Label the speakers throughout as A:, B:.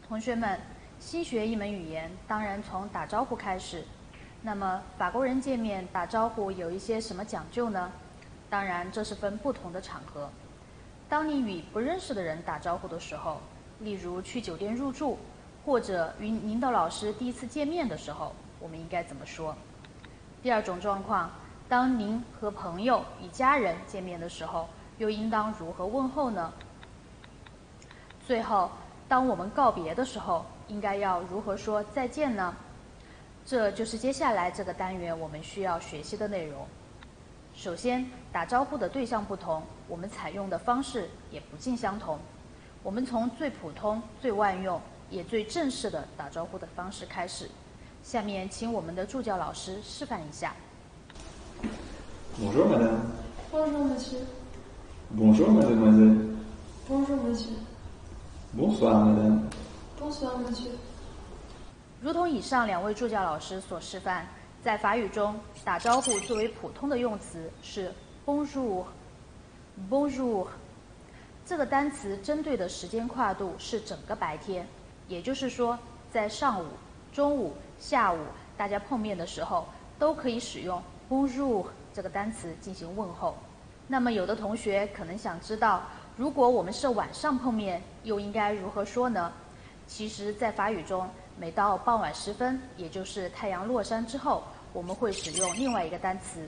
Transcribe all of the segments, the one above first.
A: 同学们，新学一门语言，当然从打招呼开始。那么法国人见面打招呼有一些什么讲究呢？当然，这是分不同的场合。当你与不认识的人打招呼的时候，例如去酒店入住，或者与领导老师第一次见面的时候，我们应该怎么说？第二种状况，当您和朋友与家人见面的时候，又应当如何问候呢？最后，当我们告别的时候，应该要如何说再见呢？这就是接下来这个单元我们需要学习的内容。首先，打招呼的对象不同，我们采用的方式也不尽相同。我们从最普通、最万用也最正式的打招呼的方式开始。下面请我们的助教老师示范一下。
B: Bonjour madame.
C: Bonjour monsieur.
B: Bonjour mademoiselle.
C: Bonjour monsieur.
B: Bonsoir madame.
C: Bonsoir monsieur.
A: 如同以上两位助教老师所示范，在法语中打招呼作为普通的用词是 bonjour。bonjour 这个单词针对的时间跨度是整个白天，也就是说，在上午、中午、下午大家碰面的时候，都可以使用 bonjour 这个单词进行问候。那么有的同学可能想知道，如果我们是晚上碰面，又应该如何说呢？其实，在法语中，每到傍晚时分，也就是太阳落山之后，我们会使用另外一个单词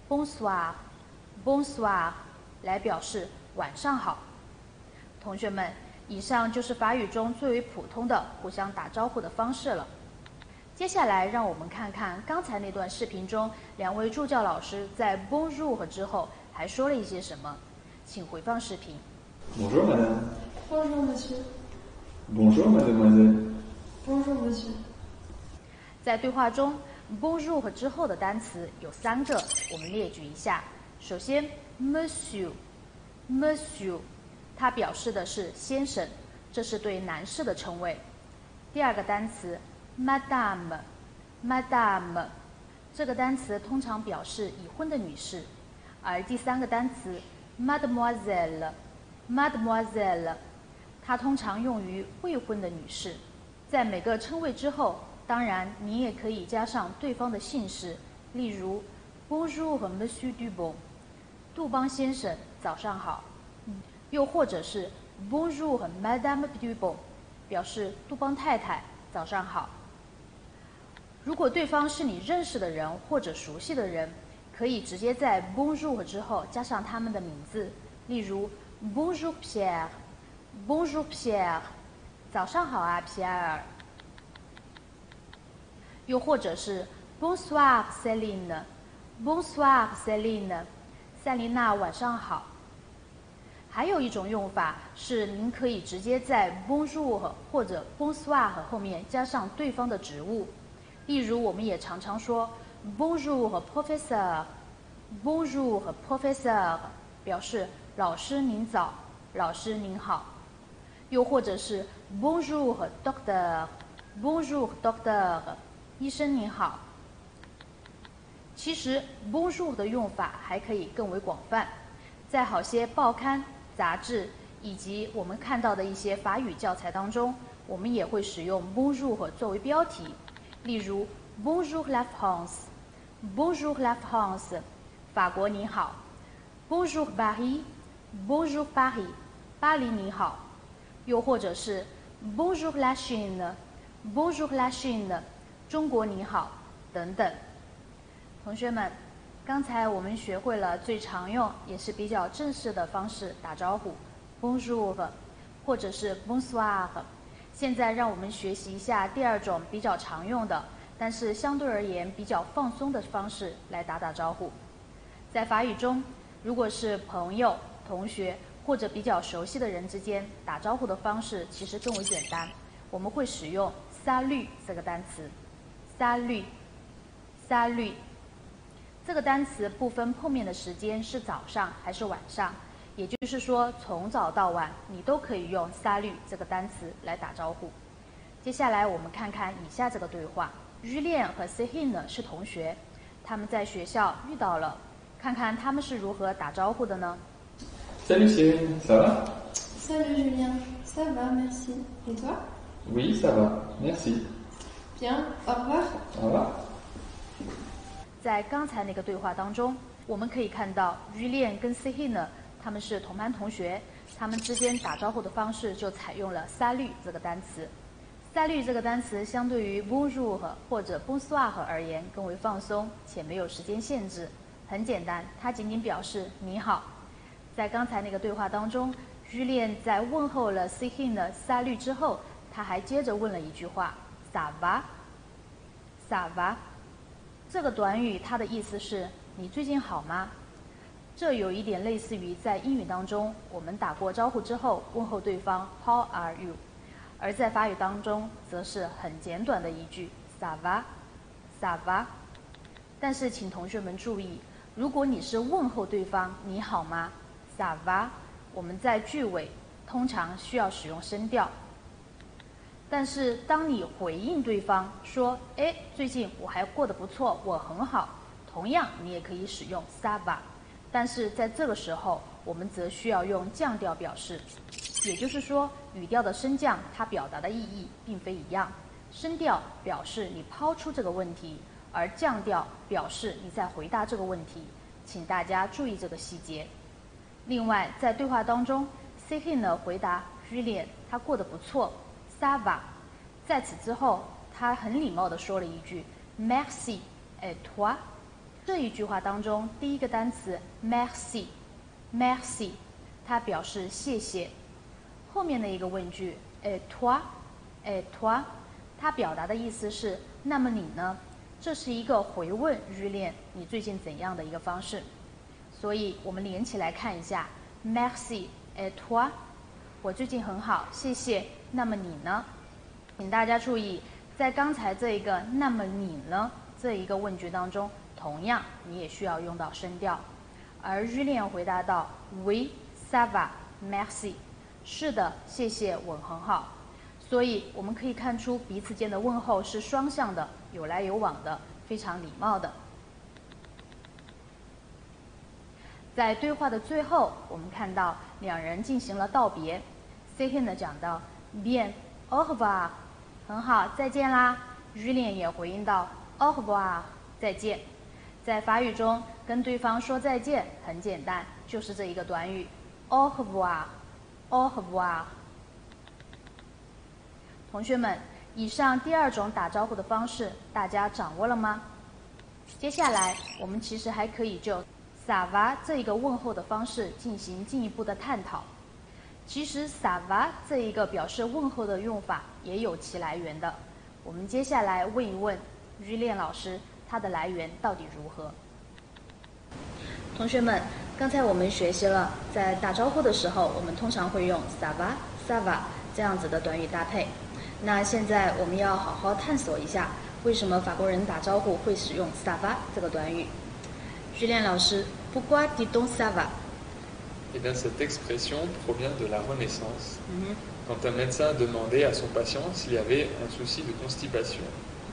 A: bonsoir 来表示晚上好。同学们，以上就是法语中最为普通的互相打招呼的方式了。接下来，让我们看看刚才那段视频中两位助教老师在 bonjour 之后还说了一些什么。请回放视频。
B: Bonjour madame.
C: Bonjour monsieur.
B: Bonjour mademoiselle.
C: Bonjour monsieur.
A: 在对话中 bonjour 之后的单词有3个，我们列举一下。首先 monsieur， 它表示的是先生，这是对男士的称谓。第二个单词 madame， 这个单词通常表示已婚的女士。而第3个单词 mademoiselle， 它通常用于未婚的女士。在每个称谓之后，当然你也可以加上对方的姓氏，例如 Bonjour Monsieur Dubon， 杜邦先生，早上好。又或者是 Bonjour Madame Dubon， 表示杜邦太太，早上好。如果对方是你认识的人或者熟悉的人，可以直接在 Bonjour 之后加上他们的名字，例如 Bonjour Pierre， 早上好啊，皮埃尔。又或者是 Bonsoir Céline， 塞琳娜晚上好。还有一种用法是，您可以直接在 Bonjour 或者 Bonsoir 后面加上对方的职务，例如我们也常常说 Bonjour Professeur， 表示老师您早，老师您好。又或者是 Bonjour Docteur， 医生您好。其实 Bonjour 的用法还可以更为广泛，在好些报刊、杂志以及我们看到的一些法语教材当中，我们也会使用 Bonjour 作为标题，例如 Bonjour la France， 法国您好。 Bonjour Paris， 巴黎您好。又或者是 Bonjour la Chine， 中国您好，等等。同学们，刚才我们学会了最常用也是比较正式的方式打招呼 Bonjour 或者是 Bonsoir。 现在让我们学习一下第二种比较常用的，但是相对而言比较放松的方式来打招呼。在法语中，如果是朋友、同学或者比较熟悉的人之间打招呼的方式其实更为简单，我们会使用 salut 这个单词。salut 这个单词不分碰面的时间是早上还是晚上，也就是说从早到晚你都可以用 salut 这个单词来打招呼。接下来我们看看以下这个对话。Julien 和 Céline 是同学，他们在学校遇到了，看看他们是如何打招呼的呢？
B: Salut Céline, ça va?
C: Salut Julien, ça va, merci. Et toi?
B: Oui, ça va. Merci.
C: Bien, au revoir.
B: Au revoir.
A: 在刚才那个对话当中，我们可以看到于恋跟 Sehin 呢，他们是同班同学，他们之间打招呼的方式就采用了 salut 这个单词。salut 这个单词相对于 bonjour 或者 bonsoir 而言更为放松，且没有时间限制。很简单，它仅仅表示你好。在刚才那个对话当中，于恋在问候了 Sehin 的 salut 之后，他还接着问了一句话 ça va ça va。这个短语它的意思是你最近好吗？这有一点类似于在英语当中我们打过招呼之后问候对方 How are you？ 而在法语当中则是很简短的一句 Ça va Ça va。 但是请同学们注意，如果你是问候对方你好吗 Ça va， 我们在句尾通常需要使用声调。但是当你回应对方说最近我还过得不错，我很好，同样你也可以使用 ça va， 但是在这个时候我们则需要用降调表示，也就是说语调的升降它表达的意义并非一样，升调表示你抛出这个问题，而降调表示你在回答这个问题，请大家注意这个细节。另外在对话当中 Sehin 呢回答于恋他过得不错Ça va， 在此之后，他很礼貌地说了一句 Merci et toi。 这一句话当中，第一个单词 Merci， 它表示谢谢。后面的一个问句 et toi， 它表达的意思是那么你呢？这是一个回问于恋你最近怎样的一个方式。所以我们连起来看一下 Merci et toi， 我最近很好，谢谢。那么你呢？请大家注意，在刚才这一个那么你呢这一个问句当中，同样你也需要用到声调。而于恋回答到 Oui ça va merci， 是的谢谢我很好。所以我们可以看出彼此间的问候是双向的，有来有往的，非常礼貌的。在对话的最后，我们看到两人进行了道别。Sehin 呢讲到 Bien au revoir， 很好，再见啦。于恋也回应到 au revoir， 再见。在法语中跟对方说再见很简单，就是这一个短语 au revoir au revoir。 同学们，以上第二种打招呼的方式大家掌握了吗？接下来我们其实还可以就 ça va 这一个问候的方式进行进一步的探讨。其实 ça va 这一个表示问候的用法也有其来源的。我们接下来问一问于恋老师，它的来源到底如何？同学们，刚才我们学习了在打招呼的时候，我们通常会用 ça va ça va 这样子的短语搭配。那现在我们要好好探索一下，为什么法国人打招呼会使用 ça va 这个短语？于恋老师 ，Pourquoi dit-on ça va？
D: Eh bien, cette expression provient de la Renaissance, quand un médecin demandait à son patient s'il y avait un souci de constipation.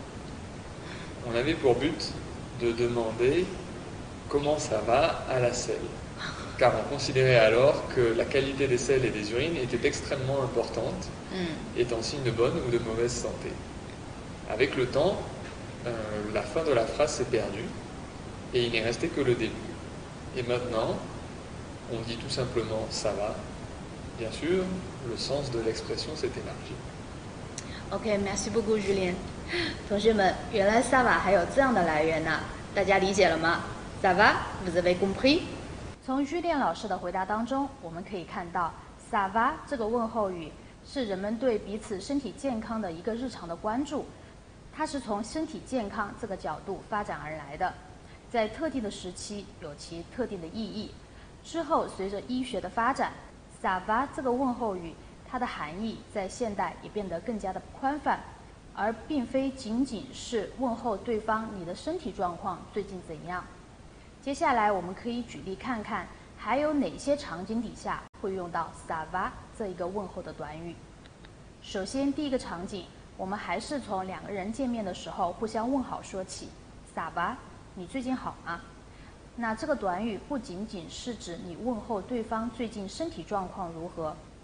D: On avait pour but de demander comment ça va à la selle, car on considérait alors que la qualité des selles et des urines était extrêmement importante, étant signe de bonne ou de mauvaise santé. Avec le temps, la fin de la phrase s'est perdue, et il n'est resté que le début. Et maintenant, on dit tout simplement ça va. Bien sûr, le sens de l'expression s'est élargi.
A: OK， merci beaucoup， 于恋。同学们，原来 ça va 还有这样的来源呢，大家理解了吗？ Ça va， vous avez compris？ 从于恋老师的回答当中，我们可以看到 ça va 这个问候语是人们对彼此身体健康的一个日常的关注，它是从身体健康这个角度发展而来的，在特定的时期有其特定的意义。之后随着医学的发展 ça va 这个问候语它的含义在现代也变得更加的宽泛，而并非仅仅是问候对方你的身体状况最近怎样。接下来我们可以举例看看还有哪些场景底下会用到 ça va 这一个问候的短语。首先第一个场景，我们还是从两个人见面的时候互相问好说起 ça va， 你最近好吗？那这个短语不仅仅是指你问候对方最近身体状况如何，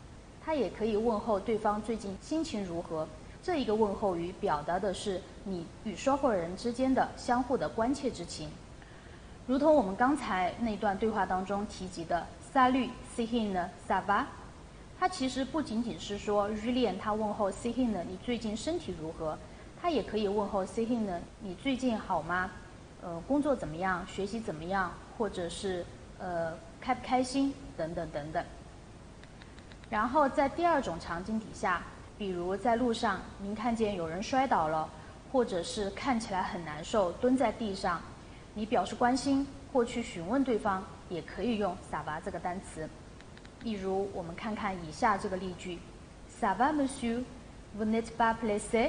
A: 它也可以问候对方最近心情如何。这一个问候语表达的是你与说话人之间的相互的关切之情。如同我们刚才那段对话当中提及的 Salut, Céline, ça va？ 它其实不仅仅是说Julien他问候 Céline 你最近身体如何，他也可以问候 Céline 你最近好吗？工作怎么样？学习怎么样？或者是开不开心？等等等等。然后在第二种场景底下，比如在路上您看见有人摔倒了，或者是看起来很难受，蹲在地上，你表示关心或去询问对方，也可以用 ça va 这个单词。例如，我们看看以下这个例句 ：Ça va, monsieur? Vous n'êtes pas blessé?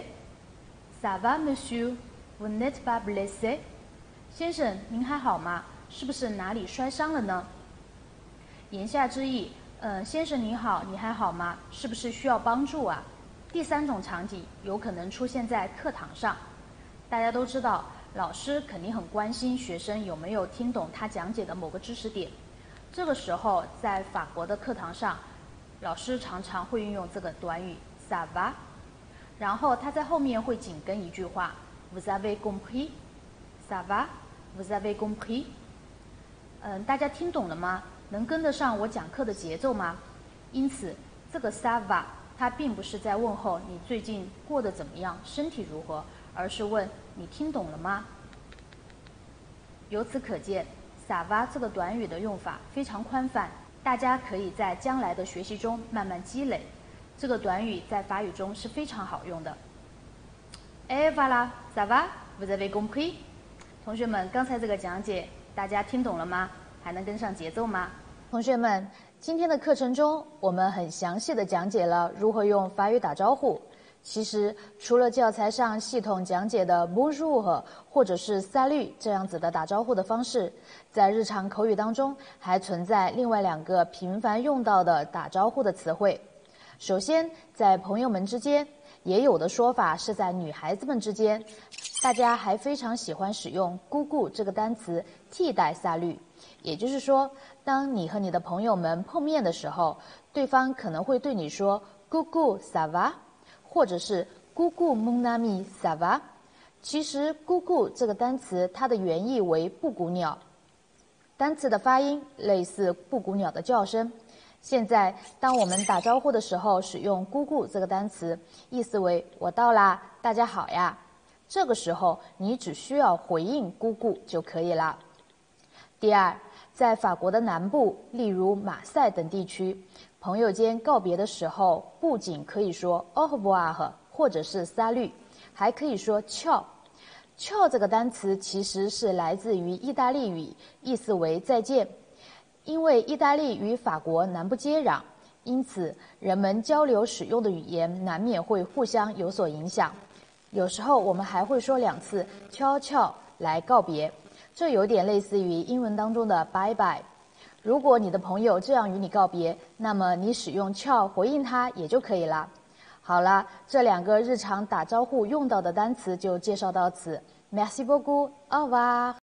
A: Ça va, monsieur? Vous n'êtes pas blessé? 先生，您还好吗？是不是哪里摔伤了呢？言下之意，先生您好，你还好吗？是不是需要帮助啊？第三种场景有可能出现在课堂上，大家都知道，老师肯定很关心学生有没有听懂他讲解的某个知识点。这个时候，在法国的课堂上，老师常常会运用这个短语 ça va， 然后他在后面会紧跟一句话 Vous avez compris? Ça va? Vous avez compris? 大家听懂了吗？能跟得上我讲课的节奏吗？因此，这个 ça va 它并不是在问候你最近过得怎么样，身体如何，而是问你听懂了吗？由此可见，ça va这个短语的用法非常宽泛，大家可以在将来的学习中慢慢积累。这个短语在法语中是非常好用的。Et voilà, ça va? Vous avez compris? 同学们，刚才这个讲解大家听懂了吗？还能跟上节奏吗？同学们，今天的课程中，我们很详细的讲解了如何用法语打招呼。其实，除了教材上系统讲解的 Bonjour 或者是 Salut 这样子的打招呼的方式，在日常口语当中还存在另外2个频繁用到的打招呼的词汇。首先，在朋友们之间，也有的说法是在女孩子们之间，大家还非常喜欢使用“姑姑”这个单词替代 Salut。也就是说，当你和你的朋友们碰面的时候，对方可能会对你说 “Coucou, ça va？” 或者是 “Coucou, mon ami, ça va？” 其实 “Coucou” 这个单词它的原意为布谷鸟，单词的发音类似布谷鸟的叫声。现在，当我们打招呼的时候使用 “Coucou” 这个单词，意思为“我到啦，大家好呀”。这个时候，你只需要回应 “Coucou” 就可以了。第二，在法国的南部，例如马赛等地区，朋友间告别的时候，不仅可以说 au revoir 或者是 salut， 还可以说 ciao。ciao 这个单词其实是来自于意大利语，意思为再见。因为意大利与法国南不接壤，因此人们交流使用的语言难免会互相有所影响。有时候我们还会说2次 ciao ciao 来告别，这有点类似于英文当中的 bye bye。如果你的朋友这样与你告别，那么你使用 ciao 回应他也就可以了。好了，这2个日常打招呼用到的单词就介绍到此。Merci beaucoup, au revoir。